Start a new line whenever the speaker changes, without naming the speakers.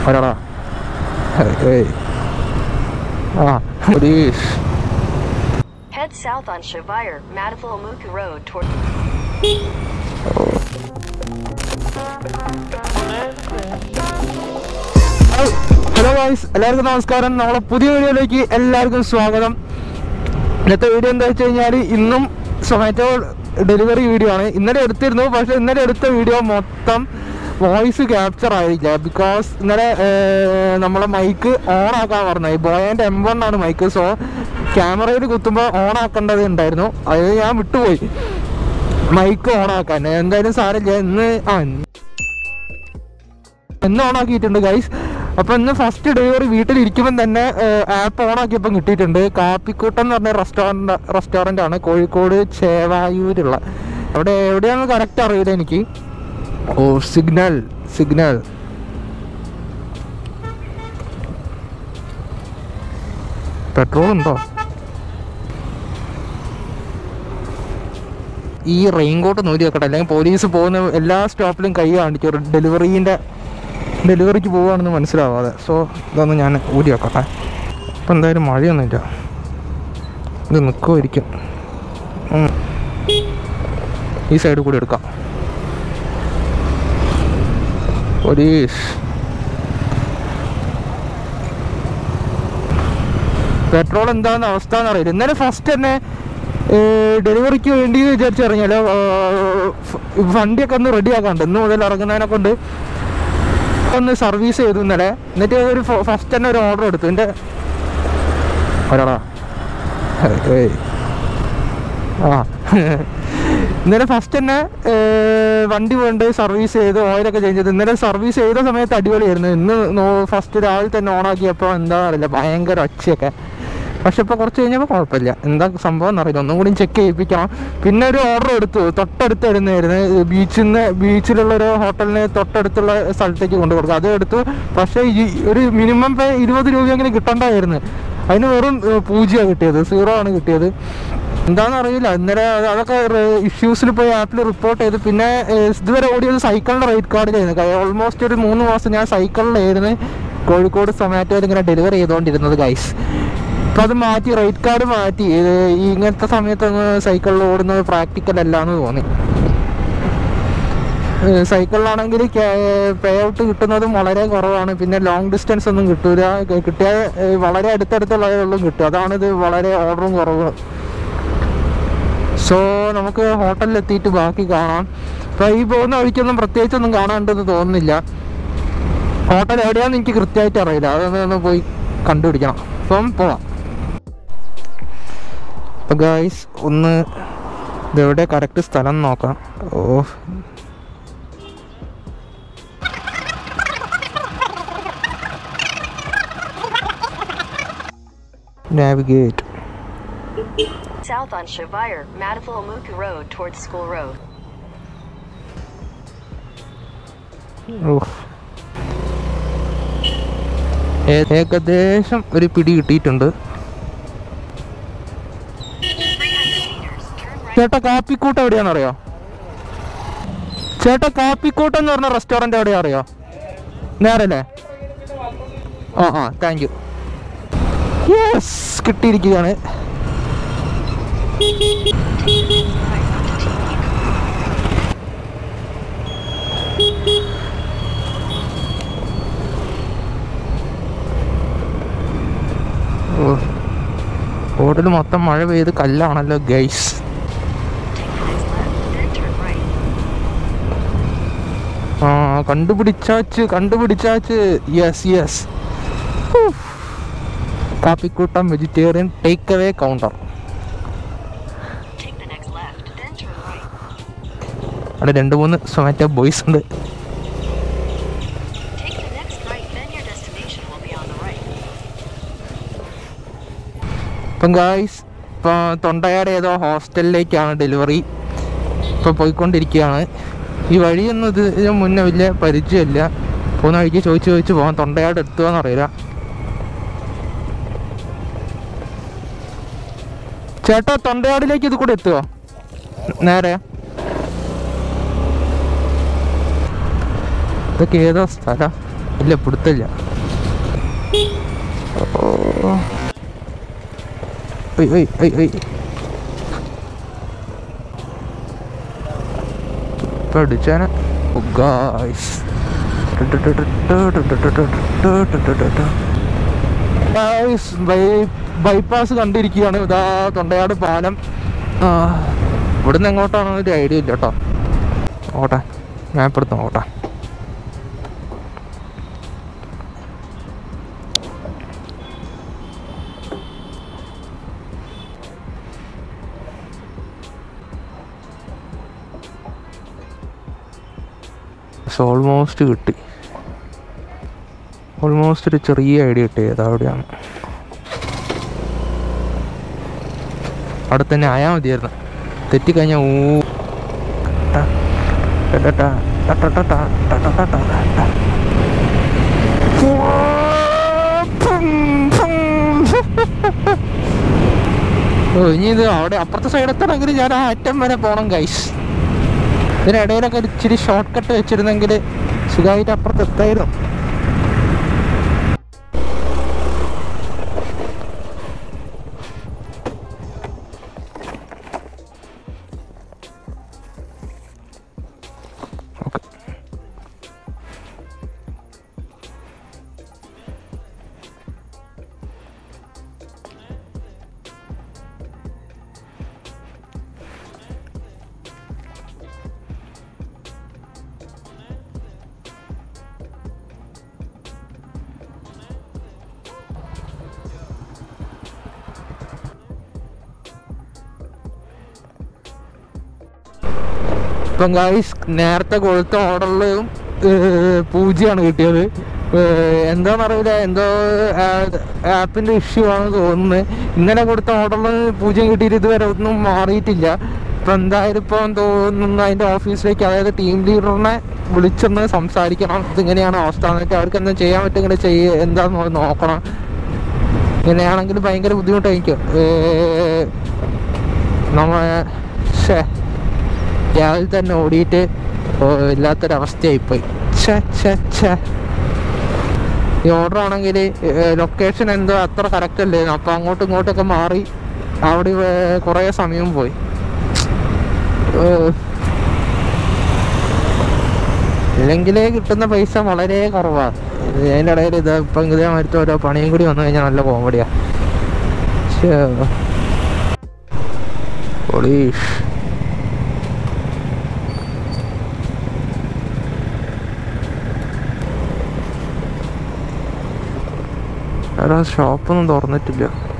Arara. Hey. Please.
Head south on Shavire, Motovlog Road toward.
Hello guys, എല്ലാവർക്കും നമസ്കാരം. നമ്മളെ പുതിയ വീഡിയോയിലേക്ക് എല്ലാവർക്കും സ്വാഗതം. ഇന്നത്തെ വീഡിയോ എന്താ വെച്ച് കഴിഞ്ഞാൽ ഇന്നും സൊമാറ്റോ ഡെലിവറി വീഡിയോ ആണ്. ഇന്നലെ എടുത്തിരുന്നു, പക്ഷെ ഇന്നലെ എടുത്ത വീഡിയോ മൊത്തം വോയിസ് ക്യാപ്ചർ ആയില്ല. ബിക്കോസ് ഇന്നലെ നമ്മളെ മൈക്ക് ഓൺ ആക്കാൻ പറഞ്ഞത് ബോയൻ്റെ M1 ആണ് മൈക്ക്. സോ ക്യാമറയിൽ കുത്തുമ്പോൾ ഓൺ ആക്കേണ്ടത് ഉണ്ടായിരുന്നു, അത് ഞാൻ വിട്ടുപോയി മൈക്ക് ഓൺ ആക്കാൻ. എന്തായാലും സാരമില്ല, ഇന്ന് ഓൺ ആക്കിയിട്ടുണ്ട് ഗൈസ്. അപ്പോൾ ഇന്ന് ഫസ്റ്റ് ഡെലിവറി വീട്ടിലിരിക്കുമ്പം തന്നെ ആപ്പ് ഓൺ ആക്കിയപ്പം കിട്ടിയിട്ടുണ്ട്. കാപ്പിക്കൂട്ടം എന്ന് പറഞ്ഞ റെസ്റ്റോറൻ്റ് ആണ്, കോഴിക്കോട് ചേവായൂരുള്ള. അവിടെ എവിടെയാണെന്ന് കറക്റ്റ് അറിയില്ല എനിക്ക്. ഓ, സിഗ്നൽ പെട്രോൾ ഉണ്ടോ? ഈ റെയിൻകോട്ട് നൂരി വെക്കട്ടെ, അല്ലെങ്കിൽ പോലീസ് പോകുന്ന എല്ലാ സ്റ്റോപ്പിലും കൈ കാണിക്കും ഡെലിവറിക്ക് പോവുകയാണെന്ന് മനസ്സിലാവാതെ. സോ ഇതൊന്ന് ഞാൻ ഊരി വെക്കട്ടെ. അപ്പം എന്തായാലും മഴയൊന്നുമില്ല, ഇത് നിൽക്കുമായിരിക്കും. ഈ സൈഡിൽ കൂടി എടുക്കാം. പോലീസ് പെട്രോൾ എന്താണെന്ന് അവസ്ഥ എന്നറിയില്ല. ഇന്നലെ ഫസ്റ്റ് തന്നെ ഡെലിവറിക്ക് വേണ്ടി വിചാരിച്ചിറങ്ങിയാലോ, വണ്ടിയൊക്കെ ഒന്ന് റെഡിയാക്കാണ്ട് ഇന്ന് മുതൽ ഇറങ്ങുന്നതിനെ കൊണ്ട് ഒന്ന് സർവീസ് ചെയ്തു ഇന്നലെ. എന്നിട്ട് ഒരു ഫസ്റ്റ് തന്നെ ഒരു ഓർഡർ എടുത്തു. എൻ്റെ ഒരാളാ ഇന്നലെ ഫസ്റ്റ് തന്നെ വണ്ടി കൊണ്ട് സർവീസ് ചെയ്ത് ഓയിലൊക്കെ ചേഞ്ച് ചെയ്ത്. ഇന്നലെ സർവീസ് ചെയ്ത സമയത്ത് അടിപൊളിയായിരുന്നു. ഇന്ന് ഫസ്റ്റ് രാവിലെ തന്നെ ഓണാക്കിയപ്പോൾ എന്താ അറിയില്ല, ഭയങ്കര ഒച്ചയൊക്കെ. പക്ഷെ ഇപ്പോൾ കുറച്ച് കഴിഞ്ഞപ്പോൾ കുഴപ്പമില്ല. എന്താ സംഭവം എന്നറിയില്ല, ഒന്നും കൂടി ചെക്ക് ചെയ്യിപ്പിക്കണം. പിന്നെ ഒരു ഓർഡർ എടുത്തു, തൊട്ടടുത്തായിരുന്നായിരുന്നു. ബീച്ചിലുള്ളൊരു ഹോട്ടലിന് തൊട്ടടുത്തുള്ള സ്ഥലത്തേക്ക് കൊണ്ടു കൊടുക്കും. അത് എടുത്തു. പക്ഷേ ഒരു മിനിമം 20 രൂപയെങ്കിലും കിട്ടണ്ടായിരുന്നു. അതിന് വെറും 0 കിട്ടിയത്, 0 ആണ് കിട്ടിയത്. എന്താണെന്ന് അറിയില്ല. ഇന്നലെ അതൊക്കെ ഇഷ്യൂസിൽ പോയി ആപ്പിൽ റിപ്പോർട്ട് ചെയ്ത്. പിന്നെ ഇതുവരെ ഓടിയത് സൈക്കിളിൻ്റെ റേറ്റ് കാർഡിലായിരുന്നു. ഓൾമോസ്റ്റ് ഒരു 3 മാസം ഞാൻ സൈക്കിളിലായിരുന്നു കോഴിക്കോട് സൊമാറ്റോയിൽ ഇങ്ങനെ ഡെലിവറി ചെയ്തുകൊണ്ടിരുന്നത് ഗൈസ്. അപ്പം അത് മാറ്റി, റേറ്റ് കാർഡ് മാറ്റി. ഇങ്ങനത്തെ സമയത്തൊന്ന് സൈക്കിളിൽ ഓടുന്നത് പ്രാക്ടിക്കൽ അല്ല എന്ന് തോന്നി. സൈക്കിളിലാണെങ്കിൽ പേ ഔട്ട് കിട്ടുന്നതും വളരെ കുറവാണ്. പിന്നെ ലോങ് ഡിസ്റ്റൻസ് ഒന്നും കിട്ടൂല. കിട്ടിയാൽ വളരെ അടുത്തടുത്തുള്ളവരുള്ളൂ കിട്ടും. അതാണിത് വളരെ ഓർഡറും കുറവ്. സോ നമുക്ക് ഹോട്ടലിലെത്തിയിട്ട് ബാക്കി കാണാം. അപ്പോൾ ഈ പോകുന്ന വഴിക്കൊന്നും പ്രത്യേകിച്ചൊന്നും കാണാണ്ടെന്ന് തോന്നുന്നില്ല. ഹോട്ടൽ എവിടെയാണെന്ന് എനിക്ക് കൃത്യമായിട്ട് അറിയില്ല, അതൊന്ന് പോയി കണ്ടുപിടിക്കണം. അപ്പം പോവാം. അപ്പോൾ ഗായ്സ് ഒന്ന് ഇതെവിടെ കറക്റ്റ് സ്ഥലം നോക്കാം. Navigate.
South on Shavire, Motovlog Road towards School Road.
ഏകദേശം ഒരു പിടി കിട്ടിയിട്ടുണ്ട്. ചേട്ടാ കാപ്പിക്കൂട്ടം എവിടെയാണെന്നറിയോ? ചേട്ടാ കാപ്പിക്കൂട്ടം എന്ന് പറഞ്ഞ റെസ്റ്റോറൻറ്റ് എവിടെയാ അറിയോ? നേരല്ലേ? Thank you. യെസ്, കിട്ടിയിരിക്കുകയാണ്. റോഡിൽ മൊത്തം മഴ പെയ്ത് കല്ലാണല്ലോ ഗൈസ്. കണ്ടുപിടിച്ചാച്ച്. Yes. Kappikoottam vegetarian take away counter. അവിടെ 2-3 സൊമാറ്റോ ബോയ്സ് ഉണ്ട്. ഇപ്പം ഗായ്സ് തൊണ്ടയാട് ഏതോ ഹോസ്റ്റലിലേക്കാണ് ഡെലിവറി. ഇപ്പോൾ പോയിക്കൊണ്ടിരിക്കുകയാണ്. ഈ വഴിയൊന്നും ഇതിന് മുന്നേ വലിയ പരിചയമില്ല. പോകുന്ന വഴിക്ക് ചോദിച്ച് പോകാം. തൊണ്ടയാട് എത്തുകയെന്ന് അറിയില്ല. ചേട്ടാ തൊണ്ടയാടിലേക്ക് ഇത് കൂടെ എത്തുമോ? നേരെ ഇതൊക്കെ ഏതോ സ്ഥലം? ഇല്ല പിടുത്തില്ല. ഇപ്പൊ അടിച്ചാന ബൈപ്പാസ് കണ്ടിരിക്കുകയാണ്. ഇതാ തൊണ്ടയാട് പാലം. ഇവിടുന്ന് എങ്ങോട്ടാണോ ഒരു ഐഡിയ ഇല്ല കേട്ടോ. ഓട്ടെ മാപ്പെടുത്ത് നോക്കട്ടെ. ഓൾമോസ്റ്റ് കിട്ടി. ഓൾമോസ്റ്റ് ഒരു ചെറിയ ഐഡിയ കിട്ടി. അതവിടെയാണ്. അവിടെ തന്നെ ആയാൽ മതിയായിരുന്നു. തെറ്റിക്കഴിഞ്ഞാൽ ഇനി ഇത് അവിടെ അപ്പുറത്തെ സൈഡ് എത്തണമെങ്കിൽ ഞാൻ ആ അറ്റം വരെ പോകണം ഗൈസ്. ഇതിനിടയിലൊക്കെ ഇച്ചിരി ഷോർട്ട് കട്ട് വെച്ചിരുന്നെങ്കിൽ സുഖമായിട്ട് അപ്പുറത്ത് എത്തായിരുന്നു. ഇപ്പം ഗൈസ് നേരത്തെ കൊടുത്ത ഓർഡറിലും 0 കിട്ടിയത്. എന്താണെന്നറിയില്ല, എന്തോ ആപ്പിൻ്റെ ഇഷ്യൂ ആണെന്ന് തോന്നുന്നത്. ഇന്നലെ കൊടുത്ത ഓർഡറിൽ 0 കിട്ടിയിട്ട് ഇതുവരെ ഒന്നും മാറിയിട്ടില്ല. ഇപ്പം എന്തായാലും ഇപ്പം തോന്നുന്നു അതിൻ്റെ ഓഫീസിലേക്ക്, അതായത് ടീം ലീഡറിനെ വിളിച്ചൊന്ന് സംസാരിക്കണം. ഇതിങ്ങനെയാണ് അവസ്ഥ എന്നിട്ട് അവർക്ക് എന്താ ചെയ്യാൻ പറ്റും, ഇങ്ങനെ എന്താണെന്ന് നോക്കണം. ഇങ്ങനെയാണെങ്കിൽ ഭയങ്കര ബുദ്ധിമുട്ടായിരിക്കും. രാവിലെ തന്നെ ഓടിയിട്ട് ഇല്ലാത്തൊരവസ്ഥയായിപ്പോയി. ഈ ഓർഡർ ആണെങ്കിൽ ലൊക്കേഷൻ എന്തോ അത്ര കറക്റ്റ് അല്ലായിരുന്നു. അപ്പോൾ അങ്ങോട്ടും ഇങ്ങോട്ടൊക്കെ മാറി അവിടെ കുറേ സമയം പോയി. ഇല്ലെങ്കിലേ കിട്ടുന്ന പൈസ വളരെ കുറവാണ്. അതിൻ്റെ ഇടയിൽ ഇത് ഇപ്പം ഇതേ മാറ്റി ഓരോ പണിയും കൂടി വന്നു കഴിഞ്ഞാൽ നല്ല കോമഡിയാണ്. പോളീഷ് ഷോപ്പൊന്നും തുറന്നിട്ടില്ല.